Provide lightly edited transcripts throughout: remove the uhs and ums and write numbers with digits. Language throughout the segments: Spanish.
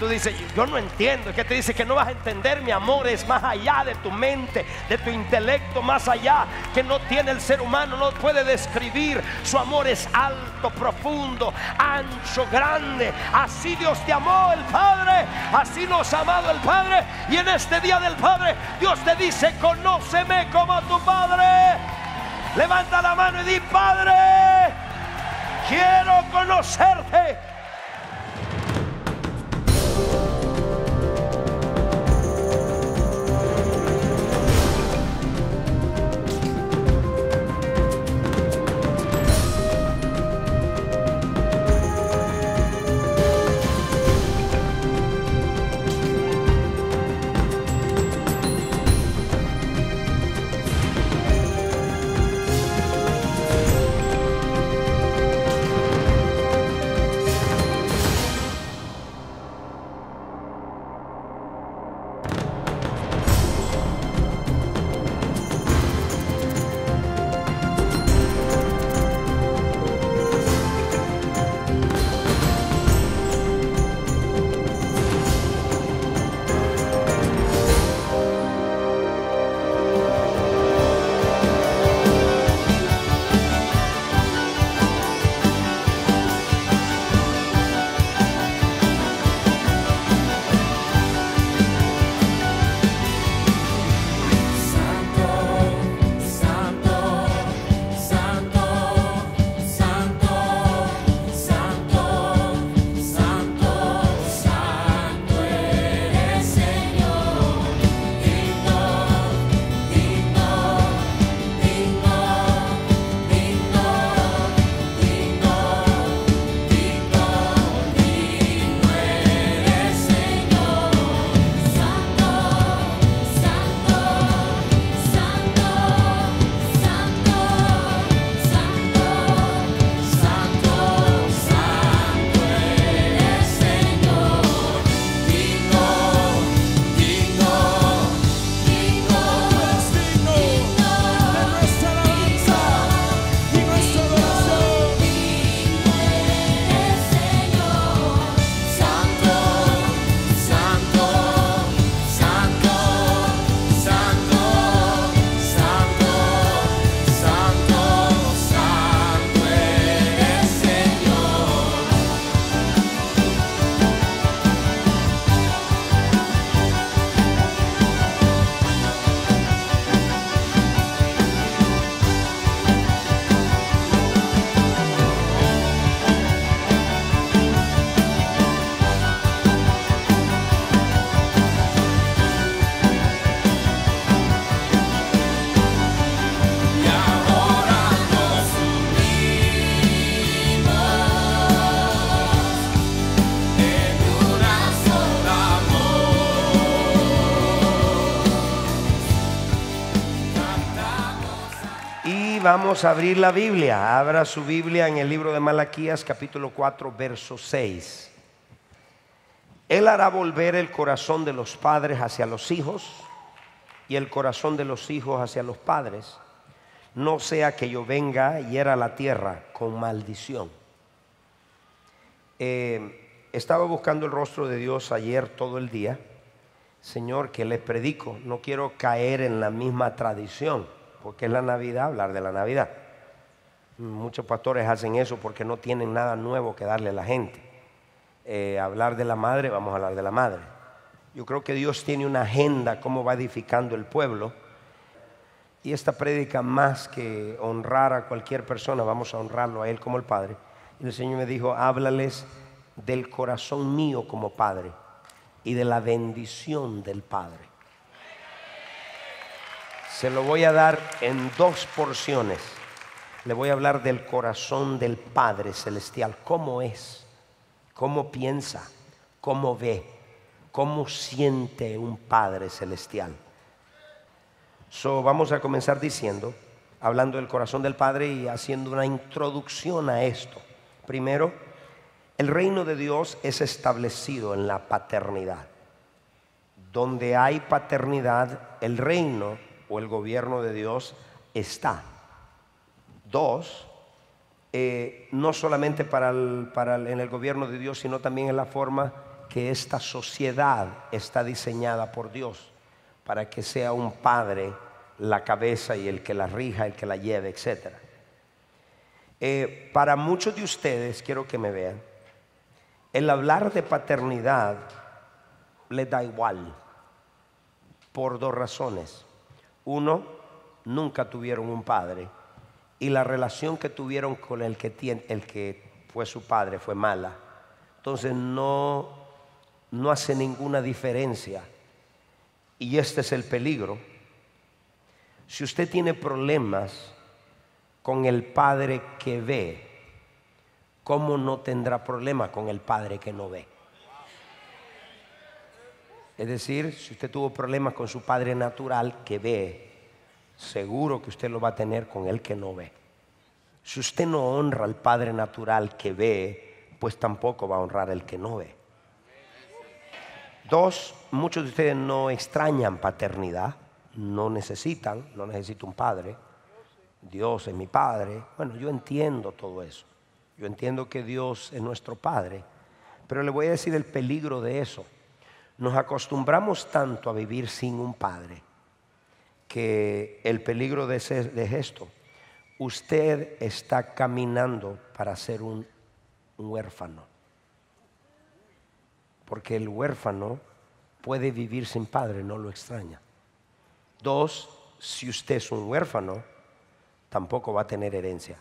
tú dices, yo no entiendo. Es que te dice que no vas a entender. Mi amor es más allá de tu mente, de tu intelecto, más allá, que no tiene el ser humano, no puede describir. Su amor es alto, profundo, ancho, grande. Así Dios te amó el Padre, así nos ha amado el Padre. Y en este día del Padre, Dios te dice, conóceme como tu Padre. Levanta la mano y di, Padre, quiero conocerte. Vamos a abrir la Biblia. Abra su Biblia en el libro de Malaquías, capítulo 4, verso 6. Él hará volver el corazón de los padres hacia los hijos y el corazón de los hijos hacia los padres, no sea que yo venga y hiera la tierra con maldición. Estaba buscando el rostro de Dios ayer todo el día. Señor, que les predico, no quiero caer en la misma tradición, porque es la Navidad, hablar de la Navidad. Muchos pastores hacen eso porque no tienen nada nuevo que darle a la gente. Hablar de la madre, vamos a hablar de la madre. Yo creo que Dios tiene una agenda, cómo va edificando el pueblo. Y esta prédica, más que honrar a cualquier persona, vamos a honrarlo a Él como el Padre. Y el Señor me dijo, háblales del corazón mío como Padre y de la bendición del Padre. Se lo voy a dar en dos porciones. Le voy a hablar del corazón del Padre Celestial. ¿Cómo es? ¿Cómo piensa? ¿Cómo ve? ¿Cómo siente un Padre Celestial? Vamos a comenzar diciendo, hablando del corazón del Padre y haciendo una introducción a esto. Primero, el reino de Dios es establecido en la paternidad. Donde hay paternidad, el reino o el gobierno de Dios está. Dos, no solamente en el gobierno de Dios, sino también en la forma que esta sociedad está diseñada por Dios para que sea un padre la cabeza y el que la rija, el que la lleve, etc. Para muchos de ustedes, quiero que me vean, el hablar de paternidad les da igual por dos razones. Uno, nunca tuvieron un padre y la relación que tuvieron con el que fue su padre fue mala. Entonces no hace ninguna diferencia. Y este es el peligro. Si usted tiene problemas con el padre que ve, ¿cómo no tendrá problema con el padre que no ve? Es decir, si usted tuvo problemas con su padre natural que ve, seguro que usted lo va a tener con el que no ve. Si usted no honra al padre natural que ve, pues tampoco va a honrar el que no ve. Dos, muchos de ustedes no extrañan paternidad, no necesita un padre. Dios es mi padre. Bueno, yo entiendo todo eso. Yo entiendo que Dios es nuestro padre, pero le voy a decir el peligro de eso. Nos acostumbramos tanto a vivir sin un padre que el peligro de esto. Usted está caminando para ser un huérfano. Porque el huérfano puede vivir sin padre, no lo extraña. Dos, si usted es un huérfano, tampoco va a tener herencia.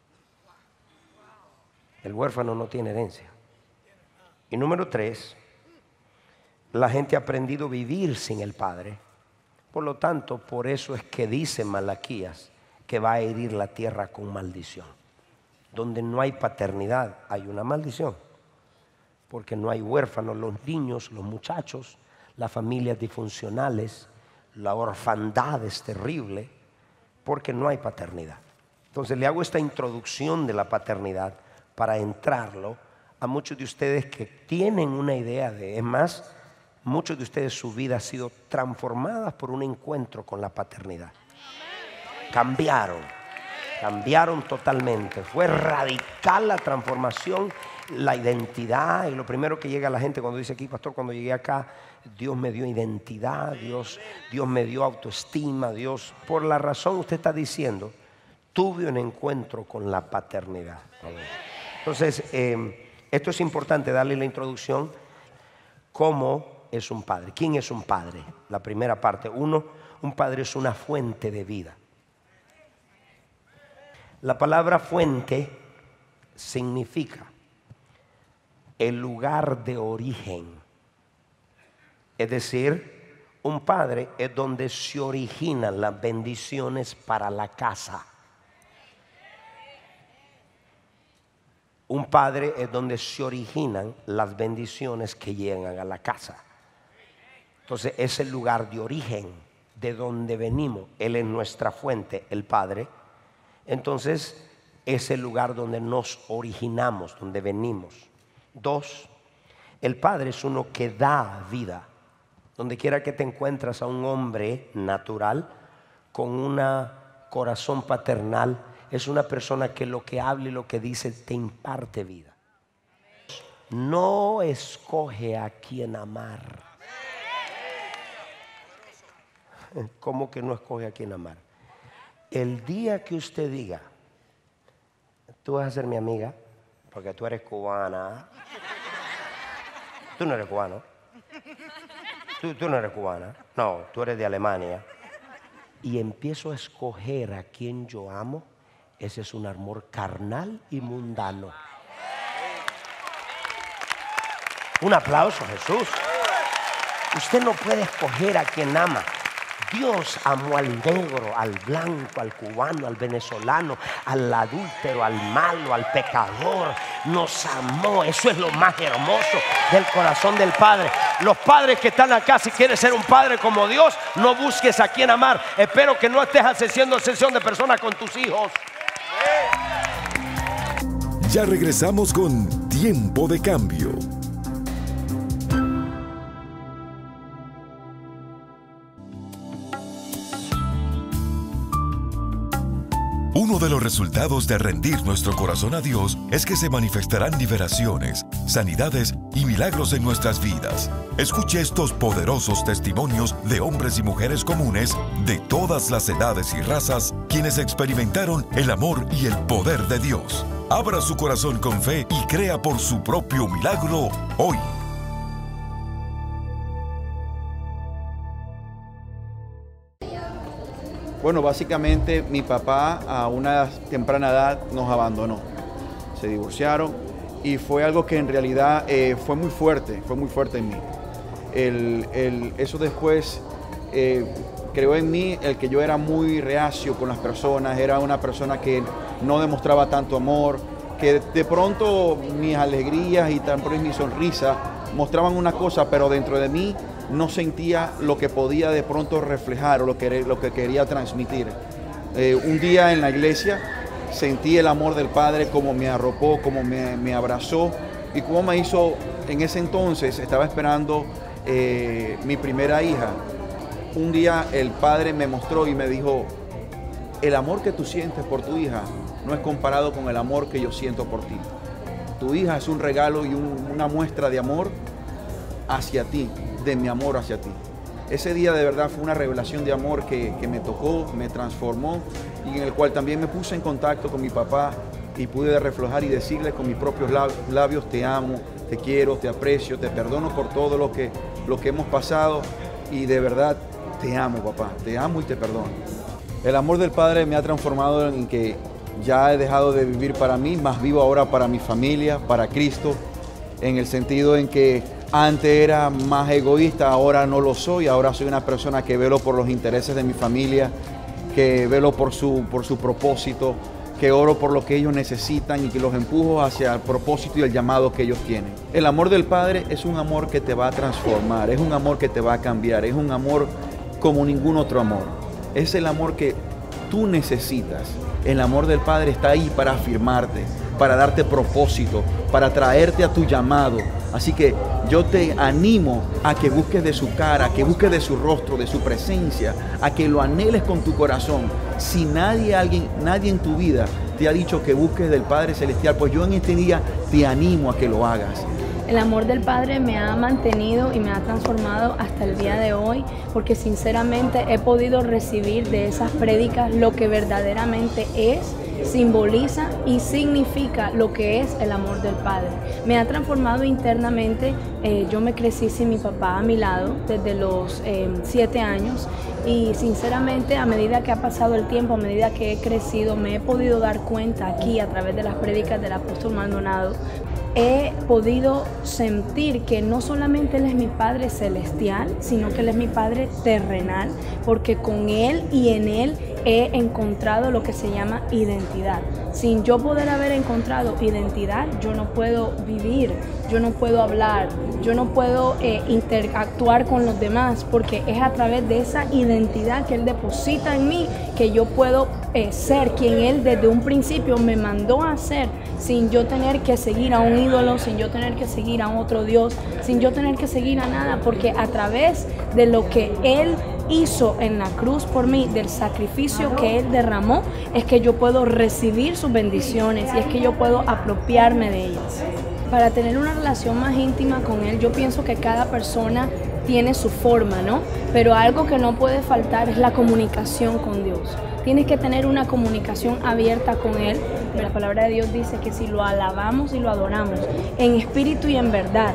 El huérfano no tiene herencia. Y número tres, la gente ha aprendido a vivir sin el padre. Por lo tanto, por eso es que dice Malaquías que va a herir la tierra con maldición. Donde no hay paternidad, hay una maldición. Porque no hay huérfanos, los niños, los muchachos, las familias disfuncionales, la orfandad es terrible, porque no hay paternidad. Entonces le hago esta introducción de la paternidad para entrarlo a muchos de ustedes que tienen una idea de, es más, muchos de ustedes su vida ha sido transformada por un encuentro con la paternidad. Cambiaron totalmente. Fue radical la transformación, la identidad. Y lo primero que llega a la gente cuando dice aquí, pastor, cuando llegué acá, Dios me dio identidad, Dios me dio autoestima, Dios, por la razón usted está diciendo, tuve un encuentro con la paternidad. Entonces, esto es importante darle la introducción. ¿Cómo es un padre? ¿Quién es un padre? La primera parte. Uno, un padre es una fuente de vida. La palabra fuente significa el lugar de origen. Es decir, un padre es donde se originan las bendiciones para la casa. Un padre es donde se originan las bendiciones que llegan a la casa. Entonces es el lugar de origen, de donde venimos. Él es nuestra fuente, el padre. Entonces es el lugar donde nos originamos, donde venimos. Dos, el padre es uno que da vida. Donde quiera que te encuentras a un hombre natural con un corazón paternal, es una persona que lo que habla y lo que dice te imparte vida. No escoge a quién amar. ¿Cómo que no escoge a quién amar? El día que usted diga, tú vas a ser mi amiga, porque tú eres cubana. Tú no eres cubano. Tú no eres cubana. No, tú eres de Alemania. Y empiezo a escoger a quien yo amo. Ese es un amor carnal y mundano. Un aplauso, Jesús. Usted no puede escoger a quien ama. Dios amó al negro, al blanco, al cubano, al venezolano, al adúltero, al malo, al pecador. Nos amó. Eso es lo más hermoso del corazón del Padre. Los padres que están acá, si quieres ser un padre como Dios, no busques a quién amar. Espero que no estés haciendo sesión de personas con tus hijos. Ya regresamos con Tiempo de Cambio. Uno de los resultados de rendir nuestro corazón a Dios es que se manifestarán liberaciones, sanidades y milagros en nuestras vidas. Escuche estos poderosos testimonios de hombres y mujeres comunes de todas las edades y razas, quienes experimentaron el amor y el poder de Dios. Abra su corazón con fe y crea por su propio milagro hoy. Bueno, básicamente mi papá a una temprana edad nos abandonó. Se divorciaron y fue algo que en realidad fue muy fuerte en mí. Eso después creó en mí el que yo era muy reacio con las personas, era una persona que no demostraba tanto amor, que de pronto mis alegrías y también mi sonrisa mostraban una cosa, pero dentro de mí no sentía lo que podía de pronto reflejar o lo que quería transmitir. Un día en la iglesia sentí el amor del Padre, como me arropó, como me abrazó y como me hizo. En ese entonces estaba esperando mi primera hija. Un día el Padre me mostró y me dijo: el amor que tú sientes por tu hija no es comparado con el amor que yo siento por ti. Tu hija es un regalo y una muestra de amor hacia ti, de mi amor hacia ti. Ese día de verdad fue una revelación de amor que me tocó, me transformó y en el cual también me puse en contacto con mi papá y pude reflejar y decirle con mis propios labios: te amo, te quiero, te aprecio, te perdono por todo lo que hemos pasado y de verdad te amo, papá, te amo y te perdono. El amor del Padre me ha transformado en que ya he dejado de vivir para mí, más vivo ahora para mi familia, para Cristo, en el sentido en que antes era más egoísta, ahora no lo soy, ahora soy una persona que velo por los intereses de mi familia, que velo por su propósito, que oro por lo que ellos necesitan y que los empujo hacia el propósito y el llamado que ellos tienen. El amor del Padre es un amor que te va a transformar, es un amor que te va a cambiar, es un amor como ningún otro amor. Es el amor que tú necesitas. El amor del Padre está ahí para afirmarte, para darte propósito, para traerte a tu llamado. Así que yo te animo a que busques de su cara, a que busques de su rostro, de su presencia, a que lo anheles con tu corazón. Si nadie en tu vida te ha dicho que busques del Padre Celestial, pues yo en este día te animo a que lo hagas. El amor del Padre me ha mantenido y me ha transformado hasta el día de hoy, porque sinceramente he podido recibir de esas prédicas lo que verdaderamente es, simboliza y significa lo que es el amor del Padre. Me ha transformado internamente. Yo me crecí sin mi papá a mi lado desde los 7 años y sinceramente a medida que ha pasado el tiempo, a medida que he crecido, me he podido dar cuenta aquí a través de las prédicas del apóstol Maldonado. He podido sentir que no solamente Él es mi Padre celestial, sino que Él es mi Padre terrenal, porque con Él y en Él he encontrado lo que se llama identidad. Sin yo poder haber encontrado identidad, yo no puedo vivir, yo no puedo hablar, yo no puedo interactuar con los demás, porque es a través de esa identidad que Él deposita en mí que yo puedo ser quien Él desde un principio me mandó a ser, sin yo tener que seguir a un ídolo, sin yo tener que seguir a otro Dios, sin yo tener que seguir a nada, porque a través de lo que Él hizo en la cruz por mí, del sacrificio que Él derramó, es que yo puedo recibir sus bendiciones y es que yo puedo apropiarme de ellas. Para tener una relación más íntima con Él, yo pienso que cada persona tiene su forma, ¿no? Pero algo que no puede faltar es la comunicación con Dios. Tienes que tener una comunicación abierta con Él. La palabra de Dios dice que si lo alabamos y lo adoramos en espíritu y en verdad,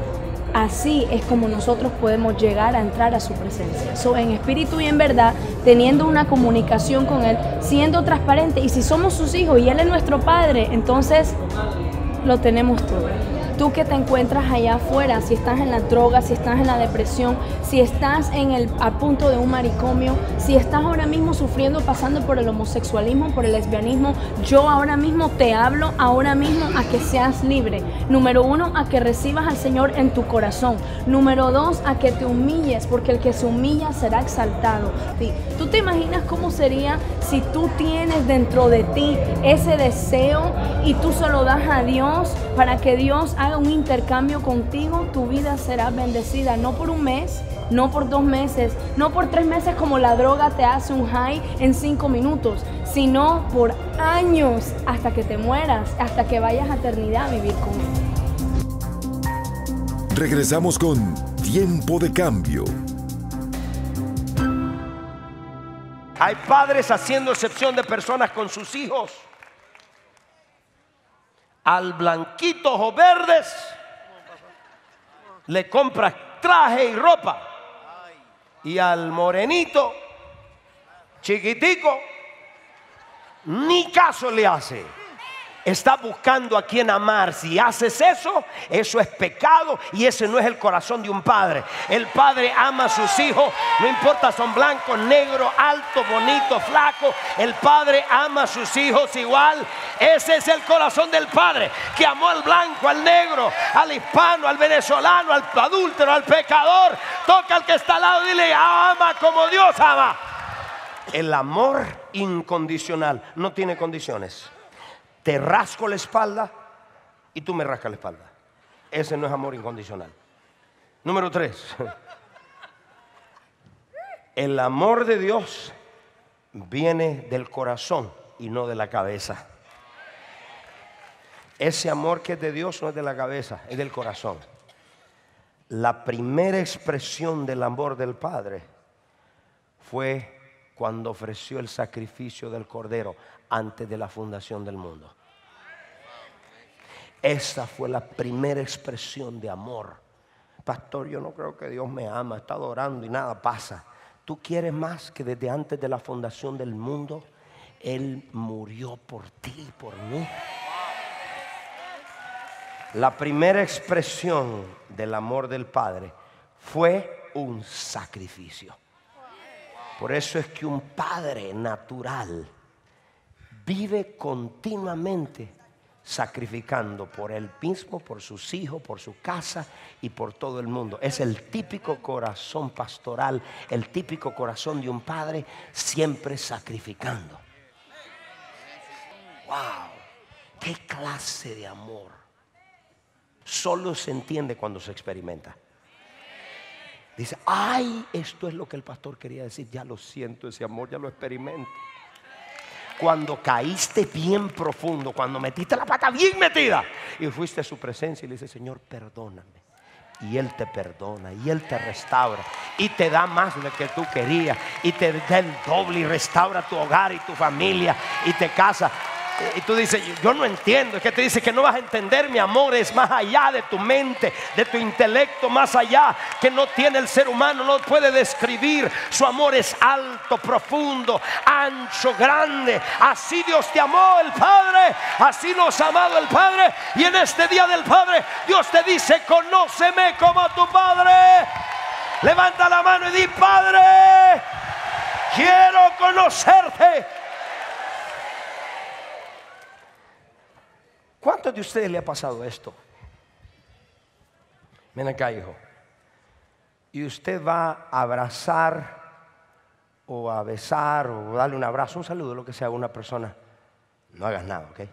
así es como nosotros podemos llegar a entrar a su presencia. En espíritu y en verdad, teniendo una comunicación con Él, siendo transparente. Y si somos sus hijos y Él es nuestro Padre, entonces lo tenemos todo. Tú que te encuentras allá afuera, si estás en la droga, si estás en la depresión, si estás a punto de un manicomio, si estás ahora mismo sufriendo, pasando por el homosexualismo, por el lesbianismo, yo ahora mismo te hablo, ahora mismo a que seas libre. Número 1, a que recibas al Señor en tu corazón. Número 2, a que te humilles, porque el que se humilla será exaltado. ¿Tú te imaginas cómo sería si tú tienes dentro de ti ese deseo y tú se lo das a Dios para que Dios haga un intercambio contigo? Tu vida será bendecida, no por un mes, no por 2 meses, no por 3 meses como la droga te hace un high en 5 minutos, sino por años hasta que te mueras, hasta que vayas a eternidad a vivir con Él. Regresamos con Tiempo de Cambio. Hay padres haciendo excepción de personas con sus hijos. Al blanquitos o verdes le compras traje y ropa, y al morenito chiquitico ni caso le hace. Está buscando a quien amar. Si haces eso, eso es pecado, y ese no es el corazón de un padre. El padre ama a sus hijos, no importa son blancos, negros, altos, bonitos, flacos. El padre ama a sus hijos igual. Ese es el corazón del padre, que amó al blanco, al negro, al hispano, al venezolano, al adúltero, al pecador. Toca al que está al lado y dile: ama como Dios ama. El amor incondicional no tiene condiciones. Te rasco la espalda y tú me rascas la espalda. Ese no es amor incondicional. Número 3. El amor de Dios viene del corazón y no de la cabeza. Ese amor que es de Dios no es de la cabeza, es del corazón. La primera expresión del amor del Padre fue cuando ofreció el sacrificio del Cordero antes de la fundación del mundo. Esa fue la primera expresión de amor. Pastor, yo no creo que Dios me ama, está adorando y nada pasa. ¿Tú quieres más que desde antes de la fundación del mundo Él murió por ti y por mí? La primera expresión del amor del Padre fue un sacrificio. Por eso es que un padre natural vive continuamente sacrificando por él mismo, por sus hijos, por su casa y por todo el mundo. Es el típico corazón pastoral, el típico corazón de un padre siempre sacrificando. ¡Wow! ¡Qué clase de amor! Solo se entiende cuando se experimenta. Dice: ay, esto es lo que el pastor quería decir. Ya lo siento, ese amor ya lo experimento. Cuando caíste bien profundo, cuando metiste la pata bien metida y fuiste a su presencia y le dices: Señor, perdóname. Y Él te perdona y Él te restaura y te da más de lo que tú querías y te da el doble y restaura tu hogar y tu familia y te casa. Y tú dices: yo no entiendo. Es que te dice que no vas a entender. Mi amor es más allá de tu mente, de tu intelecto, más allá, que no tiene el ser humano, no puede describir. Su amor es alto, profundo, ancho, grande. Así Dios te amó, el Padre. Así nos ha amado el Padre. Y en este día del Padre, Dios te dice: conóceme como tu Padre. Levanta la mano y di: Padre, quiero conocerte. ¿Cuántos de ustedes le ha pasado esto? Ven acá, hijo. Y usted va a abrazar o a besar o darle un abrazo, un saludo, lo que sea a una persona. No hagas nada, ¿ok?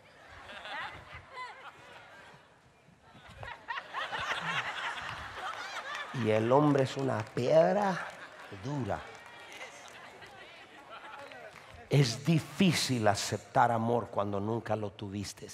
Y el hombre es una piedra dura. Es difícil aceptar amor cuando nunca lo tuviste.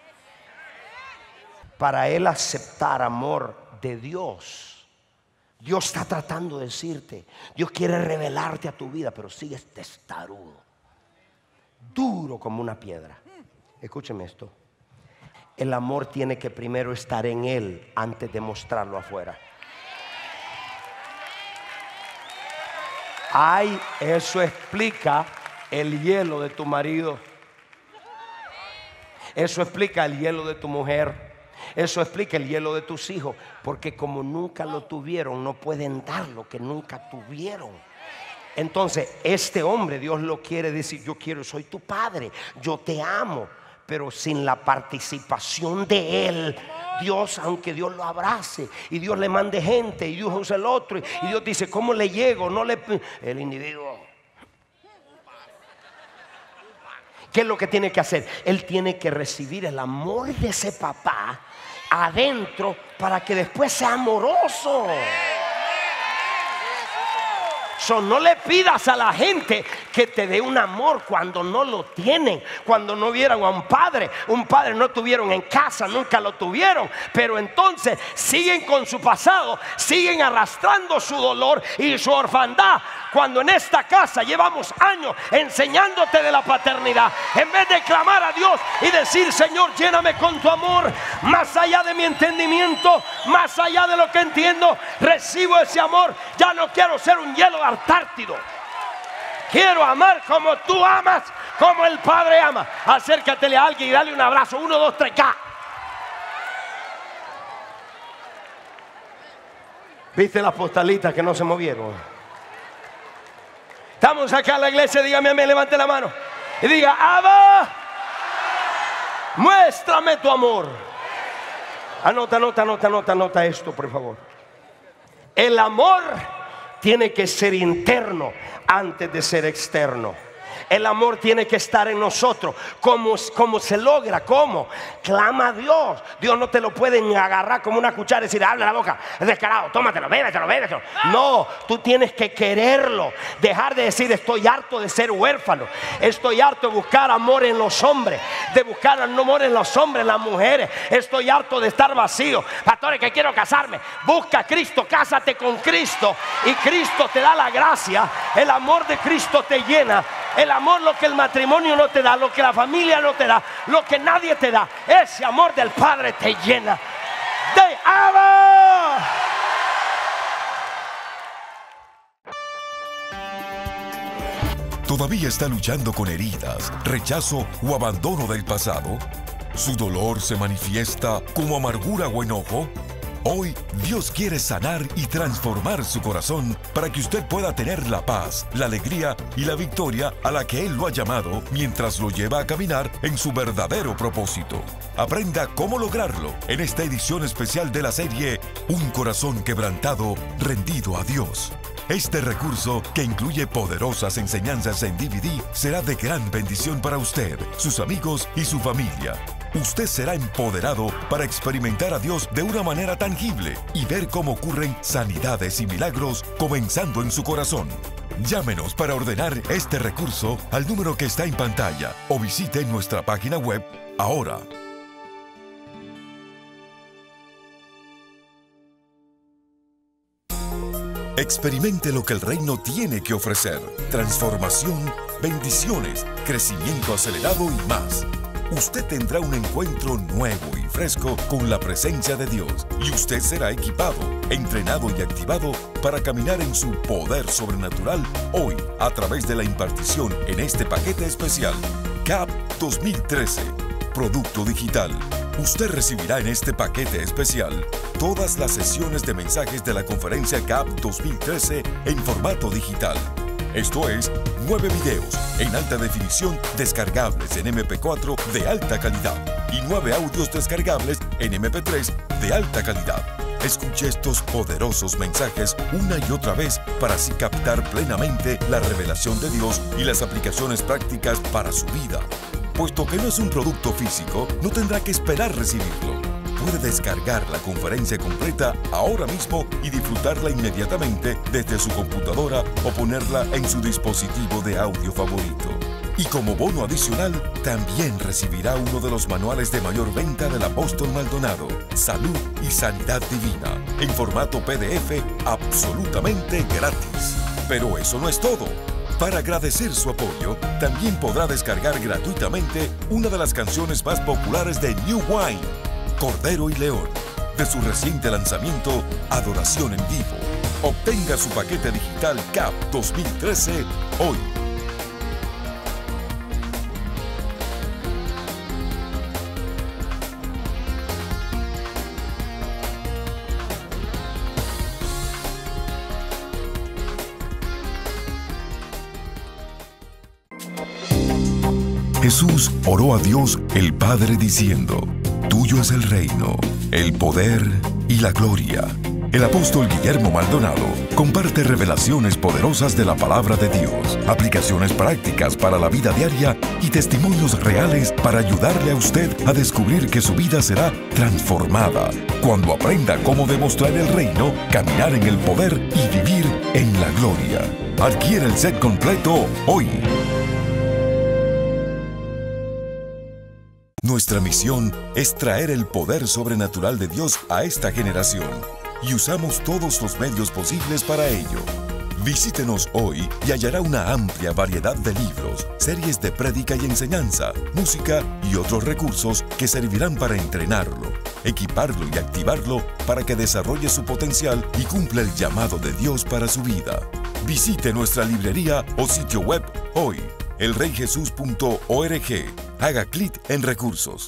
Para él aceptar amor de Dios, Dios está tratando de decirte, Dios quiere revelarte a tu vida, pero sigues testarudo, duro como una piedra. Escúcheme esto: el amor tiene que primero estar en él antes de mostrarlo afuera. Ay, eso explica el hielo de tu marido. Eso explica el hielo de tu mujer. Eso explica el hielo de tus hijos. Porque como nunca lo tuvieron, no pueden dar lo que nunca tuvieron. Entonces este hombre, Dios lo quiere decir: yo quiero, soy tu padre, yo te amo. Pero sin la participación de él, Dios, aunque Dios lo abrace y Dios le mande gente y Dios usa el otro, y Dios dice: ¿cómo le llego? No le... El individuo, ¿qué es lo que tiene que hacer? Él tiene que recibir el amor de ese papá adentro para que después sea amoroso. No le pidas a la gente que te dé un amor cuando no lo tienen, cuando no vieron a un padre no tuvieron en casa, nunca lo tuvieron, pero entonces siguen con su pasado, siguen arrastrando su dolor y su orfandad, cuando en esta casa llevamos años enseñándote de la paternidad. En vez de clamar a Dios y decir: Señor, lléname con tu amor, más allá de mi entendimiento, más allá de lo que entiendo, recibo ese amor. Ya no quiero ser un hielo Antártido, quiero amar como tú amas, como el Padre ama. Acércatele a alguien y dale un abrazo. 1, 2, 3, ¡ca! ¿Viste las postalitas que no se movieron? Estamos acá en la iglesia. Dígame amén, levante la mano y diga: Abba, muéstrame tu amor. Anota esto, por favor. El amor tiene que ser interno antes de ser externo. El amor tiene que estar en nosotros. ¿Cómo se logra? ¿Cómo? Clama a Dios. Dios no te lo puede agarrar como una cuchara y decir: abre la boca, es descarado, tómatelo, bébetelo. No, tú tienes que quererlo. Dejar de decir: estoy harto de ser huérfano, estoy harto de buscar amor en los hombres, de buscar amor en los hombres, en las mujeres. Estoy harto de estar vacío. Pastores, que quiero casarme. Busca a Cristo, cásate con Cristo y Cristo te da la gracia. El amor de Cristo te llena. El amor, lo que el matrimonio no te da, lo que la familia no te da, lo que nadie te da, ese amor del Padre te llena de Abba. ¿Todavía está luchando con heridas, rechazo o abandono del pasado? ¿Su dolor se manifiesta como amargura o enojo? Hoy Dios quiere sanar y transformar su corazón para que usted pueda tener la paz, la alegría y la victoria a la que Él lo ha llamado mientras lo lleva a caminar en su verdadero propósito. Aprenda cómo lograrlo en esta edición especial de la serie Un corazón quebrantado, rendido a Dios. Este recurso, que incluye poderosas enseñanzas en DVD, será de gran bendición para usted, sus amigos y su familia. Usted será empoderado para experimentar a Dios de una manera tangible y ver cómo ocurren sanidades y milagros comenzando en su corazón. Llámenos para ordenar este recurso al número que está en pantalla o visite nuestra página web ahora. Experimente lo que el reino tiene que ofrecer: transformación, bendiciones, crecimiento acelerado y más. Usted tendrá un encuentro nuevo y fresco con la presencia de Dios y usted será equipado, entrenado y activado para caminar en su poder sobrenatural hoy a través de la impartición en este paquete especial CAP 2013, producto digital. Usted recibirá en este paquete especial todas las sesiones de mensajes de la conferencia CAP 2013 en formato digital. Esto es, 9 videos en alta definición descargables en MP4 de alta calidad y 9 audios descargables en MP3 de alta calidad. Escuche estos poderosos mensajes una y otra vez para así captar plenamente la revelación de Dios y las aplicaciones prácticas para su vida. Puesto que no es un producto físico, no tendrá que esperar recibirlo. Puede descargar la conferencia completa ahora mismo y disfrutarla inmediatamente desde su computadora o ponerla en su dispositivo de audio favorito. Y como bono adicional, también recibirá uno de los manuales de mayor venta del apóstol Maldonado, Salud y Sanidad Divina, en formato PDF absolutamente gratis. Pero eso no es todo. Para agradecer su apoyo, también podrá descargar gratuitamente una de las canciones más populares de New Wine, Cordero y León, de su reciente lanzamiento Adoración en Vivo. Obtenga su paquete digital CAP 2013 hoy. Jesús oró a Dios el Padre diciendo: Tuyo es el reino, el poder y la gloria. El apóstol Guillermo Maldonado comparte revelaciones poderosas de la palabra de Dios, aplicaciones prácticas para la vida diaria y testimonios reales para ayudarle a usted a descubrir que su vida será transformada cuando aprenda cómo demostrar el reino, caminar en el poder y vivir en la gloria. Adquiere el set completo hoy. Nuestra misión es traer el poder sobrenatural de Dios a esta generación y usamos todos los medios posibles para ello. Visítenos hoy y hallará una amplia variedad de libros, series de prédica y enseñanza, música y otros recursos que servirán para entrenarlo, equiparlo y activarlo para que desarrolle su potencial y cumpla el llamado de Dios para su vida. Visite nuestra librería o sitio web hoy, elreyjesus.org. Haga clic en recursos.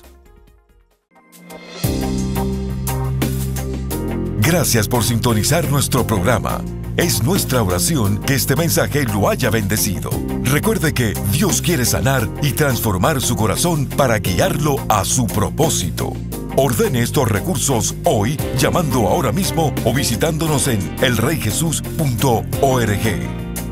Gracias por sintonizar nuestro programa. Es nuestra oración que este mensaje lo haya bendecido. Recuerde que Dios quiere sanar y transformar su corazón para guiarlo a su propósito. Ordene estos recursos hoy llamando ahora mismo o visitándonos en elreyjesus.org.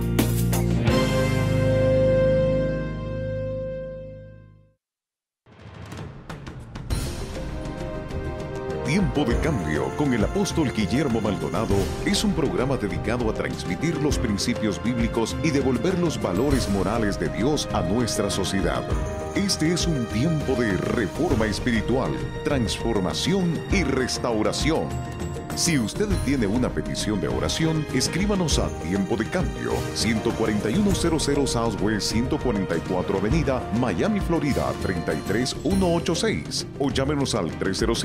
Tiempo de Cambio con el apóstol Guillermo Maldonado es un programa dedicado a transmitir los principios bíblicos y devolver los valores morales de Dios a nuestra sociedad. Este es un tiempo de reforma espiritual, transformación y restauración. Si usted tiene una petición de oración, escríbanos a Tiempo de Cambio, 14100 Southwest 144 Avenida, Miami, Florida 33186, o llámenos al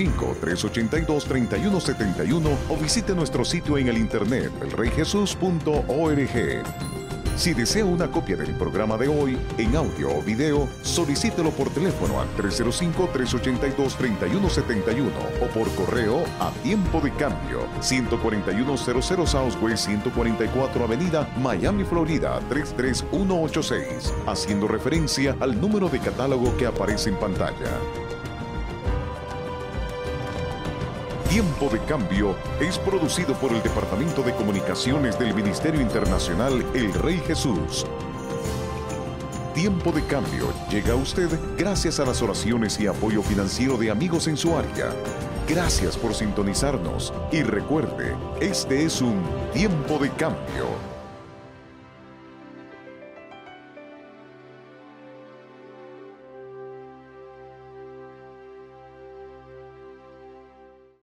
305-382-3171 o visite nuestro sitio en el internet elreyjesus.org. Si desea una copia del programa de hoy, en audio o video, solicítelo por teléfono al 305-382-3171 o por correo a Tiempo de Cambio, 14100 Southwest 144 Avenida, Miami, Florida 33186, haciendo referencia al número de catálogo que aparece en pantalla. Tiempo de Cambio es producido por el Departamento de Comunicaciones del Ministerio Internacional El Rey Jesús. Tiempo de Cambio llega a usted gracias a las oraciones y apoyo financiero de amigos en su área. Gracias por sintonizarnos y recuerde, este es un Tiempo de Cambio.